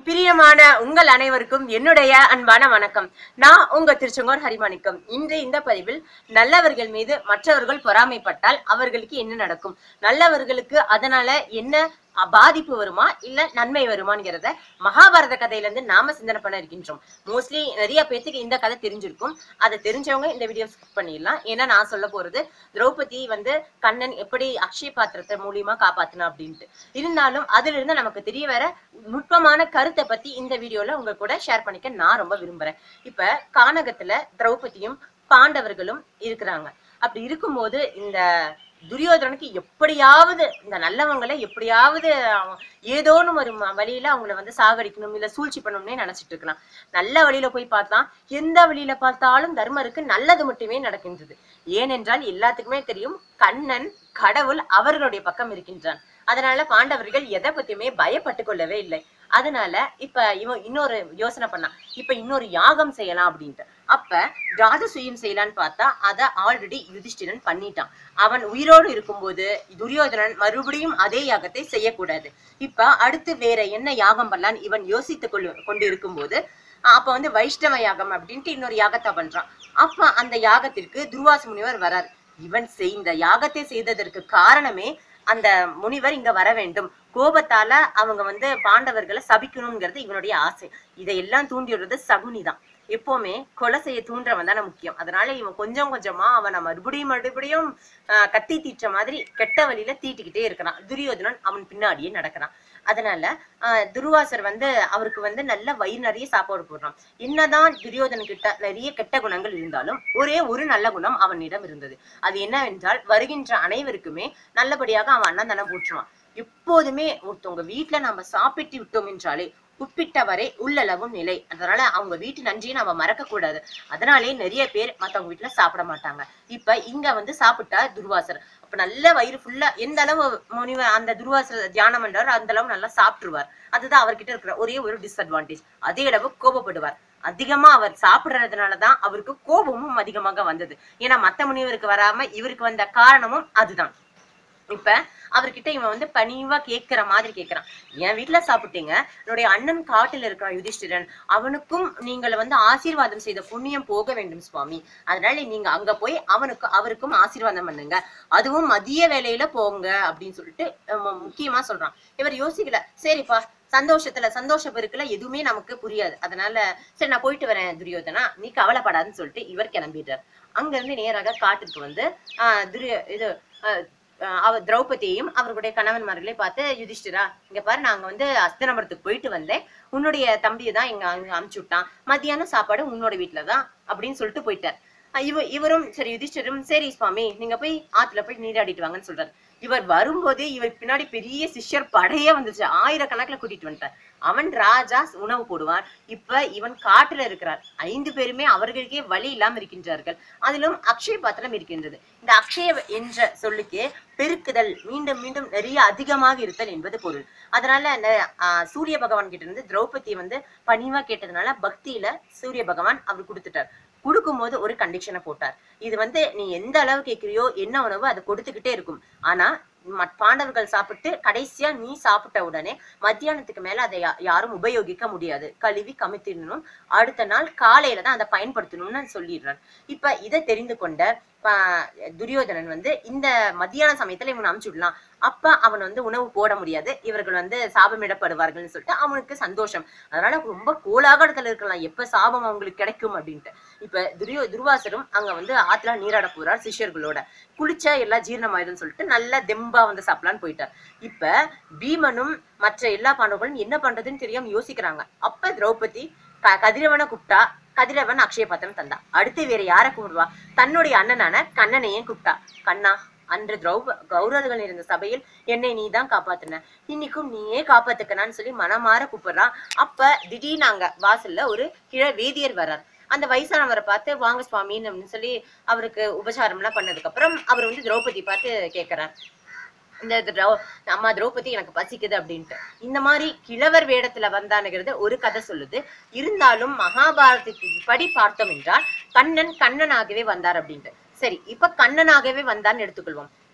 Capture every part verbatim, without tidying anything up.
பிரியமான உங்கள் அனைவருக்கும் என்னுடைய அன்பான வணக்கம். நான் உங்க திருச்செங்கோடு ஹரிமாணிக்கம். இன்று இந்த பதிவில் நல்லவர்கள் மீது மற்றவர்கள் பொறாமைப்பட்டால் அவர்களுக்கு என்ன நடக்கும், நல்லவர்களுக்கு அதனால என்ன பாதிப்பு வருமா இல்ல நன்மை வருமாங்கிறத மகாபாரத கதையில இருந்து நாம சிந்தனை பண்ண இருக்கின்றோம். மோஸ்ட்லி நிறைய பேத்துக்கு இந்த கதை தெரிஞ்சிருக்கும். அதை தெரிஞ்சவங்க இந்த வீடியோ ஸ்கிப் பண்ணிடலாம். ஏன்னா நான் சொல்ல போறது திரௌபதி வந்து கண்ணன் எப்படி அக்ஷய பாத்திரத்தை மூலியமா காப்பாத்தினா அப்படின்ட்டு. இருந்தாலும் அதுல இருந்து நமக்கு தெரிய வர நுட்பமான கருத்தை பத்தி இந்த வீடியோல உங்க கூட ஷேர் பண்ணிக்க நான் ரொம்ப விரும்புறேன். இப்ப கானகத்துல திரௌபதியும் பாண்டவர்களும் இருக்கிறாங்க. அப்படி இருக்கும்போது இந்த துரியோதனனுக்கு எப்படியாவது இந்த நல்லவங்களை எப்படியாவது ஏதோன்னு ஒரு வழியில அவங்கள வந்து சாகடிக்கணும் இல்ல சூழ்ச்சி பண்ணணும்னே நினைச்சிட்டு இருக்கலாம். நல்ல வழியில போய் பார்த்தா எந்த வழியில பார்த்தாலும் தர்மருக்கு நல்லது மட்டுமே நடக்கின்றது. ஏனென்றால் எல்லாத்துக்குமே தெரியும், கண்ணன் கடவுள் அவர்களுடைய பக்கம் இருக்கின்றான். அதனால பாண்டவர்கள் எதை பத்தியுமே பயப்பட்டு கொள்ளவே இல்லை. அதனால இப்ப இவன் இன்னொரு யோசனை பண்ணான், இப்ப இன்னொரு யாகம் செய்யலாம் அப்படின்ட்டு. அப்ப ராஜசூயம் செய்யலான்னு பார்த்தா அதை ஆல்ரெடி யுதிஷ்டிரன் பண்ணிட்டான். அவன் உயிரோடு இருக்கும்போது துரியோதனன் மறுபடியும் அதே யாகத்தை செய்யக்கூடாது. இப்ப அடுத்து வேற என்ன யாகம் பண்ணலான்னு இவன் யோசித்து கொள்ளு கொண்டு இருக்கும்போது அப்ப வந்து வைஷ்ணவ யாகம் அப்படின்ட்டு இன்னொரு யாகத்தை பண்றான். அப்ப அந்த யாகத்திற்கு துர்வாச முனிவர் வரார். இவன் செய்த யாகத்தை செய்ததற்கு காரணமே அந்த முனிவர் இங்க வர வேண்டும், கோபத்தால அவங்க வந்து பாண்டவர்களை சபிக்கணும்ங்கிறது இவனுடைய ஆசை. இதையெல்லாம் தூண்டி விடுறது சகுனிதான். எப்பவுமே கொலை செய்ய தூண்டுறவன் தானே முக்கியம். அதனால இவன் கொஞ்சம் கொஞ்சமா அவனை மறுபடியும் மறுபடியும் ஆஹ் கத்தி தீற்ற மாதிரி கெட்ட வழியில தீட்டிக்கிட்டே இருக்கிறான். துரியோதனன் அவன் பின்னாடியே நடக்கிறான். அதனால ஆஹ் துர்வாசர் வந்து அவருக்கு வந்து நல்ல வயிறு நிறைய சாப்பாடு போடுறான். என்னதான் துரியோதனன் கிட்ட நிறைய கெட்ட குணங்கள் இருந்தாலும் ஒரே ஒரு நல்ல குணம் அவனிடம் இருந்தது. அது என்னவென்றால் வருகின்ற அனைவருக்குமே நல்லபடியாக அவன் அண்ணன் தானே போற்றுவான். எப்போதுமே ஒருத்தவங்க வீட்டுல நம்ம சாப்பிட்டு விட்டோம் என்றாலே உப்பிட்டவரை உள்ளளவும் நிலை. அதனால அவங்க வீட்டு நன்றியை நம்ம மறக்க கூடாது. அதனாலே நிறைய பேர் மத்தவங்க வீட்டுல சாப்பிட மாட்டாங்க. இப்ப இங்க வந்து சாப்பிட்டா துர்வாசர் அப்ப நல்ல வயிறு ஃபுல்லா எந்த அளவு முனிவர் அந்த துர்வாசர் தியானம் பண்றாரு அந்த அளவு நல்லா சாப்பிட்டுருவார். அதுதான் அவர்கிட்ட இருக்கிற ஒரே ஒரு டிஸ்அட்வான்டேஜ். அதே அளவு கோபப்படுவார். அதிகமா அவர் சாப்பிடுறதுனாலதான் அவருக்கு கோபமும் அதிகமாக வந்தது. ஏன்னா மத்த முனிவருக்கு வராம இவருக்கு வந்த காரணமும் அதுதான். இப்ப அவர்கிட்ட இவன் வந்து பணிவா கேட்கிற மாதிரி கேட்கிறான். என் வீட்டுல சாப்பிட்டீங்க, என்னுடைய அண்ணன் காட்டுல இருக்கிறான் யுதிஷ்டிரன், அவனுக்கும் நீங்கள் வந்து ஆசீர்வாதம் செய்த புண்ணியம் போக வேண்டும் சுவாமி. அதனால நீங்க அங்க போய் அவனுக்கு அவருக்கும் ஆசீர்வாதம் பண்ணுங்க, அதுவும் மதிய வேலையில போங்க அப்படின்னு சொல்லிட்டு முக்கியமா சொல்றான். இவர் யோசிக்கல, சரிப்பா சந்தோஷத்துல சந்தோஷ பெருக்குல எதுவுமே நமக்கு புரியாது. அதனால சரி நான் போயிட்டு வரேன் துரியோதனா, நீ கவலைப்படாதுன்னு சொல்லிட்டு இவர் கிளம்பிடுறார். அங்க இருந்து நேராக காட்டுக்கு வந்து ஆஹ் துரிய இது ஆஹ் அவர் திரௌபதியையும் அவர்களுடைய கணவன்மார்களே பார்த்து, யுதிஷ்டிரா இங்க பாரு, நாங்க வந்து அஸ்தினாபுரத்துக்கு போயிட்டு வந்தேன், உன்னுடைய தம்பியை தான் இங்க அனுப்பிச்சு விட்டான், மத்தியான சாப்பாடு உன்னோட வீட்டுலதான் அப்படின்னு சொல்லிட்டு போயிட்டார். இவ இவரும் சரி யுதிஷ்டிரும் சரி சுவாமி நீங்க போய் ஆத்துல போய் நீராடிட்டு வாங்கன்னு சொல்றாரு. இவர் வரும்போதே இவர் பின்னாடி பெரிய சிஷ்யர் படையே வந்துச்சு. ஆயிரக்கணக்கில் கூட்டிட்டு வந்துட்டார். அவன் ராஜா உணவு போடுவான். இப்ப இவன் காட்டுல இருக்கிறார். ஐந்து பேருமே அவர்களுக்கே வழி இல்லாம இருக்கின்றார்கள். அதிலும் அக்ஷய பாத்திரம் இருக்கின்றது. இந்த அக்ஷய என்ற சொல்லுக்கு பெருக்குதல், மீண்டும் மீண்டும் நிறைய அதிகமாக இருத்தல் என்பது பொருள். அதனால ஆஹ் சூரிய பகவான் கிட்ட இருந்து திரௌபதியை வந்து பணிவா கேட்டதுனால பக்தியில சூரிய பகவான் அவர் கொடுத்துட்டார். கொடுக்கும் போது ஒரு கண்டிஷனை போட்டார். இது வந்து நீ எந்த அளவு கேட்கிறியோ என்ன உணவு அதை கொடுத்துக்கிட்டே இருக்கும். ஆனா பாண்டவர்கள் சாப்பிட்டு கடைசியா நீ சாப்பிட்ட உடனே மத்தியானத்துக்கு மேல அதை யாரும் உபயோகிக்க முடியாது, கழுவி கமித்திடணும், அடுத்த நாள் காலையில தான் அதை பயன்படுத்தணும்னு சொல்லிடுறார். இப்ப இதை தெரிந்து கொண்ட துரியோதனன் வந்து இந்த மத்தியான சமயத்துல இவன் அமுச்சு விடலாம், அப்ப அவன் வந்து உணவு போட முடியாது, இவர்கள் வந்து சாபமிடப்படுவார்கள்னு சொல்லிட்டு அவனுக்கு சந்தோஷம். அதனால ரொம்ப கோலாகலத்துல இருக்கலாம் எப்ப சாபம் அவங்களுக்கு கிடைக்கும் அப்படின்ட்டு. இப்ப துரியோ துர்வாசரும் அங்க வந்து ஆத்துல நீராட போறார் சிஷ்யர்களோட. குளிச்சா எல்லாம் ஜீரணமாயிடும்னு சொல்லிட்டு நல்லா தெம்பா வந்து சாப்பிடலான்னு போயிட்டார். இப்ப பீமனும் மற்ற எல்லா பாண்டவர்களும் என்ன பண்றதுன்னு தெரியாம யோசிக்கிறாங்க. அப்ப திரௌபதி கதிரவனை கூப்பிட்டா, கதிரவன் அக்ஷய பாத்திரம் தந்தா. அடுத்து வேற யாரை கூப்பிடுவா? தன்னுடைய அண்ணனான கண்ணனையும் கூப்பிட்டா. கண்ணா, அன்று திரௌப கௌரவர்கள் இருந்த சபையில் என்னை நீ தான் காப்பாத்தின, இன்னைக்கும் நீயே காப்பாத்துக்கனான்னு சொல்லி மனமாற கூப்பிடுறான். அப்ப திடீர்னு அங்க வாசல்ல ஒரு கிழ வேதியர் வர்றார். அந்த வயசானவரை பார்த்து வாங்க சுவாமின்னு அப்படின்னு சொல்லி அவருக்கு உபசாரம் எல்லாம் பண்ணதுக்கு அப்புறம் அவர் வந்து திரௌபதி பார்த்து கேட்கிறார், இந்த அம்மா திரௌபதி எனக்கு பசிக்குது அப்படின்ட்டு. இந்த மாதிரி கிழவர் வேடத்துல வந்தானுங்கிறது ஒரு கதை சொல்லுது. இருந்தாலும் மகாபாரதத்தின் படி பார்த்தோம் என்றால் கண்ணன் கண்ணனாகவே வந்தார் அப்படின்ட்டு. சரி, இப்ப கண்ணனாகவே வந்தான்னு எடுத்துக்கொள்வோம்.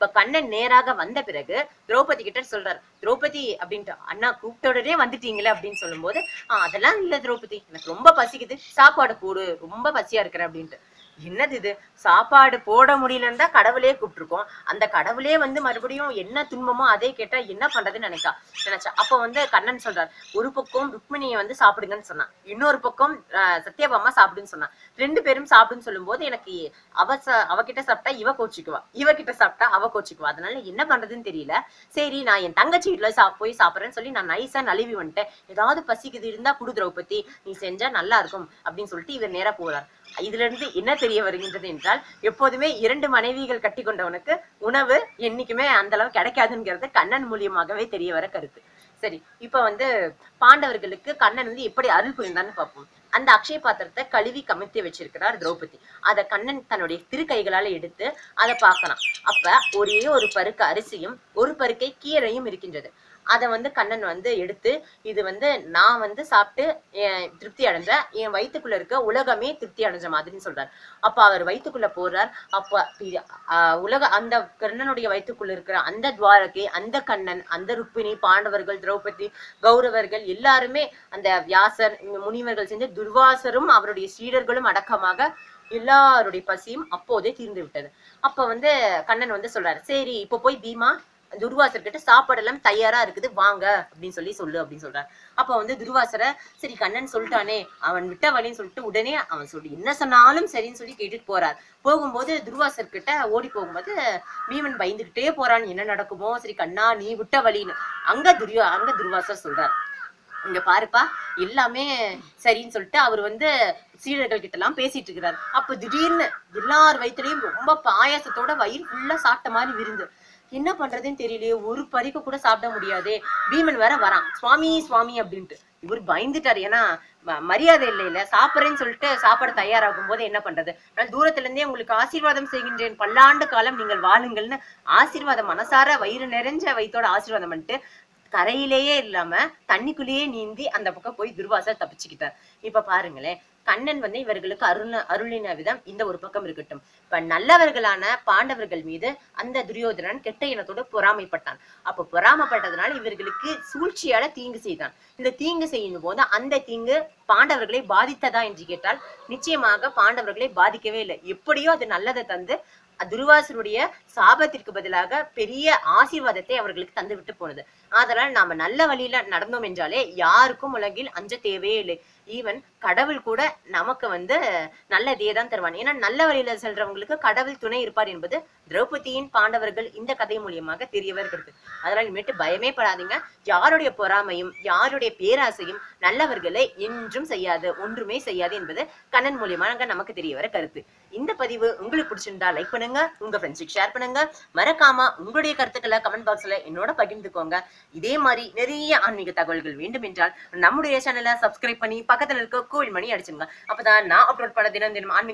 இப்ப கண்ணன் நேராக வந்த பிறகு திரௌபதி கிட்ட சொல்றாரு, திரௌபதி அப்படின்ட்டு, அண்ணா கூப்பிட்ட உடனே வந்துட்டீங்களே அப்படின்னு சொல்லும் போது, ஆஹ் அதெல்லாம் இல்ல திரௌபதி, எனக்கு ரொம்ப பசிக்குது, சாப்பாடு போடு, ரொம்ப பசியா இருக்கிறேன் அப்படின்ட்டு. என்னது இது, சாப்பாடு போட முடியலன்னு தான் கடவுளே கூப்பிட்டுருக்கோம், அந்த கடவுளே வந்து மறுபடியும் என்ன துன்பமோ அதே கேட்டா என்ன பண்றதுன்னு நினைக்கா நினைச்சா. அப்ப வந்து கண்ணன் சொல்றார், ஒரு பக்கம் ருக்மிணியை வந்து சாப்பிடுங்கன்னு சொன்னான், இன்னொரு பக்கம் அஹ் சத்யபாமா சாப்பிடுன்னு சொன்னான். ரெண்டு பேரும் சாப்பிடுன்னு சொல்லும் போது எனக்கு அவ அவகிட்ட சாப்பிட்டா இவ கோச்சிக்குவா, இவகிட்ட சாப்பிட்டா அவ கோச்சிக்குவா, அதனால என்ன பண்றதுன்னு தெரியல. சரி நான் என் தங்கச்சி வீட்டுல சா போய் சாப்பிட்றேன்னு சொல்லி நான் நைஸா நழுவி வந்துட்டேன், ஏதாவது பசிக்குது இருந்தா குடு திரௌபதி, நீ செஞ்சா நல்லா இருக்கும் அப்படின்னு சொல்லிட்டு இவர் நேரா போறார். இதுல இருந்து என்ன தெரிய வருகின்றது என்றால், எப்போதுமே இரண்டு மனைவிகள் கட்டி கொண்டவனுக்கு உணவு என்னைக்குமே அந்த அளவு கிடைக்காதுங்கிறது கண்ணன் மூலியமாகவே தெரிய வர கருத்து. சரி, இப்ப வந்து பாண்டவர்களுக்கு கண்ணன் வந்து எப்படி அருள் புரிந்தான்னு பார்ப்போம். அந்த அக்ஷய பாத்திரத்தை கழுவி கமிழ்த்தி வச்சிருக்கிறார் திரௌபதி. அத கண்ணன் தன்னுடைய திரு கைகளால எடுத்து அதை பார்க்கலாம். அப்ப ஒரே ஒரு பருக்கு அரிசியும் ஒரு பருக்கை கீரையும் இருக்கின்றது. அதை வந்து கண்ணன் வந்து எடுத்து, இது வந்து நான் வந்து சாப்பிட்டு திருப்தி அடைஞ்சேன், என் வயிற்றுக்குள்ள இருக்க உலகமே திருப்தி அடைஞ்ச மாதிரின்னு சொல்றாரு. அப்ப அவர் வயிற்றுக்குள்ள போறார். அப்ப ஆஹ் உலக அந்த கண்ணனுடைய வயிற்றுக்குள்ள இருக்கிற அந்த துவாரகை, அந்த கண்ணன், அந்த ருக்மிணி, பாண்டவர்கள், திரௌபதி, கௌரவர்கள் எல்லாருமே, அந்த வியாசர், முனிவர்கள் செஞ்ச துர்வாசரும் அவருடைய சீடர்களும் அடக்கமாக எல்லாருடைய பசியும் அப்போதே தீர்ந்து விட்டது. அப்ப வந்து கண்ணன் வந்து சொல்றாரு, சரி இப்ப போய் பீமா துர்வாசர் கிட்ட சாப்பாடெல்லாம் தயாரா இருக்குது வாங்க அப்படின்னு சொல்லி சொல்லு அப்படின்னு சொல்றாரு. அப்ப வந்து துர்வாசரை, சரி கண்ணன் சொல்லிட்டானே அவன் விட்ட வழின்னு சொல்லிட்டு உடனே அவன் சொல்லி என்ன சொன்னாலும் சரின்னு சொல்லி கேட்டுட்டு போறார். போகும்போது துர்வாசர் கிட்ட ஓடி போகும்போது பீமன் பயந்துகிட்டே போறான், என்ன நடக்குமோ, சரி கண்ணா நீ விட்ட வழின்னு. அங்க துர்யோ அங்க துர்வாசர் சொல்றார், இங்க பாருப்பா எல்லாமே சரின்னு சொல்லிட்டு அவர் வந்து சீடர்கள் கிட்ட எல்லாம் பேசிட்டு இருக்கிறார். அப்ப திடீர்னு எல்லார் வயிற்றுலயும் ரொம்ப பாயாசத்தோட வயிறு ஃபுல்லா சாப்பிட்ட மாதிரி விருந்து. என்ன பண்றதுன்னு தெரியலையே, ஒரு பறிக்க கூட சாப்பிட முடியாதே. பீமன் வேற வரான், சுவாமி சுவாமி அப்படின்ட்டு. இவர் பயந்துட்டாரு, ஏன்னா மரியாதை இல்லை இல்ல, சாப்பிட்றேன்னு சொல்லிட்டு சாப்பாடு தயாராகும் போது என்ன பண்றது, நான் தூரத்துல இருந்தே உங்களுக்கு ஆசீர்வாதம் செய்கின்றேன், பல்லாண்டு காலம் நீங்கள் வாழுங்கள்னு ஆசீர்வாதம் மனசார வயிறு நிறைஞ்ச வயிற்றோட ஆசீர்வாதம் பண்ணிட்டு கரையிலேயே இல்லாம தண்ணிக்குள்ளேயே நீந்தி அந்த பக்கம் போய் துர்வாசர் தப்பிச்சுக்கிட்டார். இப்ப பாருங்களேன், கண்ணன் வந்து இவர்களுக்கு அருள் அருளின விதம் இந்த ஒரு பக்கம் இருக்கட்டும். இப்ப நல்லவர்களான பாண்டவர்கள் மீது அந்த துரியோதனன் கெட்ட இனத்தோடு பொறாமைப்பட்டான். அப்ப பொறாமைப்பட்டதுனால இவர்களுக்கு சூழ்ச்சியால தீங்கு செய்தான். இந்த தீங்கு செய்யும் போது அந்த தீங்கு பாண்டவர்களை பாதித்ததா என்று கேட்டால் நிச்சயமாக பாண்டவர்களை பாதிக்கவே இல்லை. எப்படியோ அது நல்லதை தந்து துர்வாசருடைய சாபத்திற்கு பதிலாக பெரிய ஆசீர்வாதத்தை அவர்களுக்கு தந்து விட்டு போனது. அதனால் நாம நல்ல வழியில நடந்தோம் என்றாலே யாருக்கும் உலகில் அஞ்ச தேவையே இல்லை. ஈவன் கடவுள் கூட நமக்கு வந்து நல்லதையே தான் தருவான். ஏன்னா நல்ல வழியில செல்றவங்களுக்கு கடவுள் துணை இருப்பார் என்பது திரௌபதியின் பாண்டவர்கள் இந்த கதை மூலியமாக தெரிய வருகிறது. அதனால் இனிமேட்டு பயமே படாதீங்க. யாருடைய பொறாமையும் யாருடைய பேராசையும் நல்லவர்களை என்றும் செய்யாது, ஒன்றுமே செய்யாது என்பது கண்ணன் மூலியமாக நமக்கு தெரிய வர கருத்து. இந்த பதிவு உங்களுக்கு பிடிச்சிருந்தா லைக் பண்ணுங்க, உங்க ஃப்ரெண்ட்ஸுக்கு ஷேர் பண்ணுங்க, மறக்காம உங்களுடைய கருத்துக்களை கமெண்ட் பாக்ஸ்ல என்னோட பகிர்ந்துக்கோங்க. இதே மாதிரி நிறைய ஆன்மீக தகவல்கள் வேண்டும் என்றால் நம்முடைய சேனலை சப்ஸ்கிரைப் பண்ணி பக்கத்துல இருக்க கோவில் மணி அடிச்சுங்க. அப்பதான் நான் அப்லோட் பண்ண தினம் தினம் ஆன்மீக